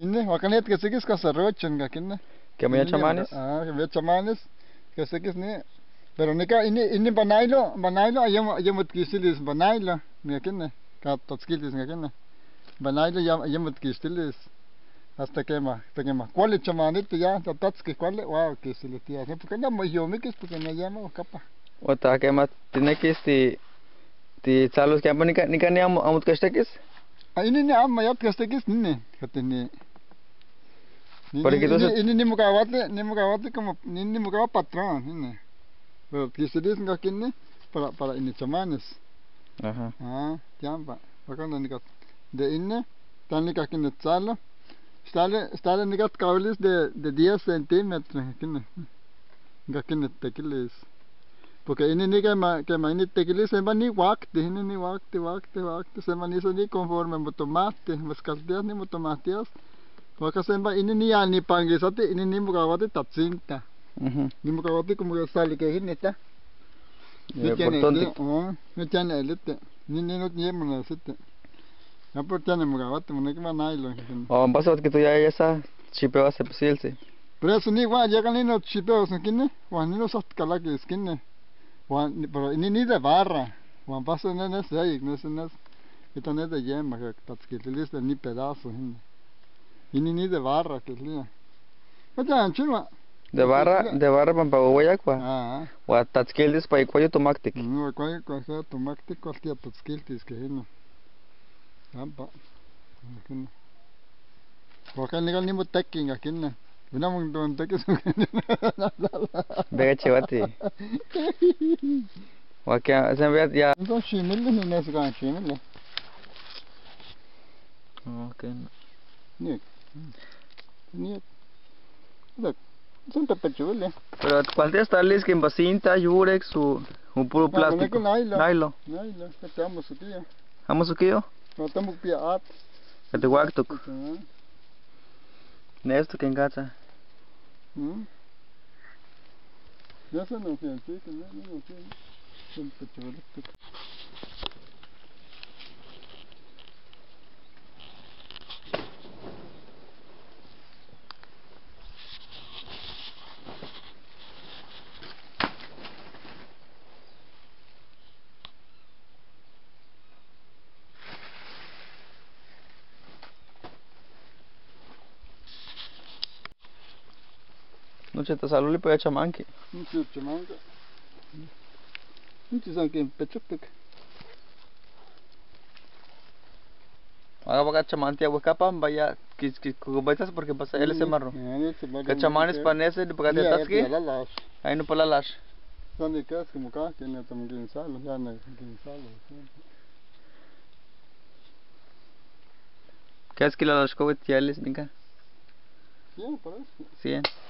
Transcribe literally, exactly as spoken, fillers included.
Inne, wakanet que sikis kasarochan ga kinne. Que me chamanes. Ah, que me chamanes. Que sikis ni. Pero nika ini ini banailo, banailo ayam ayam kistilis banailo. Ni kinne. Ka tatskilis ga kinne. Banailo yam ayam kistilis. Hasta que ma, hasta que ma. ¿Cuál es chamanito ya? Tatski cuál? Wow, kistilis tía. Porque no me yo me kis porque me llamo capa. Ota que ma tiene que este ti salos que apa nika nika ni am amut kastekis. Ah, ini ni am mayat kastekis ni. Katini. Porque Ini entonces ini ni mukawate, ni mukawate como ni ni mukawa patrón, ini. Pero kistilis ga kinne para para ini chamanes. ajá. Ah, tiamba. Bakanda nikat. De inne, tan nikat kinne tsalo. Stale stale nikat kaulis de de diez centímetros kinne. Ga kinne tekilis. Porque ini ni que ma que ma ini tekilis se va ni wakte, ini ni wakte wakte wakte se va ni so ni conforme mo tomate, mas kaltias ni mo tomatias. Waka se va ini ni ani pangisate, ini ni mukawate tatsinta. Mhm. Ni mukawate como que sale que hineta. Ya por tonto. Oh, no tiene elite. Ni ni no tiene una sete. Ya por tiene mugawate, no que va nailo. O pasó que tú ya ya sa chipeo se pesilse. Pero eso ni wa ya kan ni no chipeos no kinne. Wa ni no sat kala que skinne. Wa pero ni ni de barra. Wa paso no no sei, no sé no. Esta no es de yema que tatskitilis de ni pedazo hinne. Y ni ni de barra que lía. Oye, chuma. De barra de barra pampa hueya kwa. Ah. Wa tatskildis pa ikuyo tomaktik. No, cuál cosa tomate cualquier tatskiltis que hinne. Tampa. Kinne. Porque ni gal ni mo tekking ga kinne. Una mo don tekkis. Vega chevati. Wa kya se ve ya. Enton chimil ni nes ga chimil. Okay. Ni. Ni. Look. Son tapachule. Pero cuál está lis que en bacinta, yurex o un puro plástico. Nailo. Nailo. Nailo, estamos aquí. Vamos aquí yo. No estamos piat. Que te guacto. Nesto que engata. ¿Mm? Ya se nos fue, sí, que no no sé. Son tapachule. Noche te salud le puede chamanque. Mucho chamanga. Mucho san que pechupek. Haga para chamante agua capa vaya que que cubaitas porque pasa él se marro. Que chamanes panese de para te tasque. Ahí no para las. Son de cas como acá que no estamos guinzalo, ya no guinzalo. ¿Qué es que las covet ya les venga? Sí, por eso. Sí.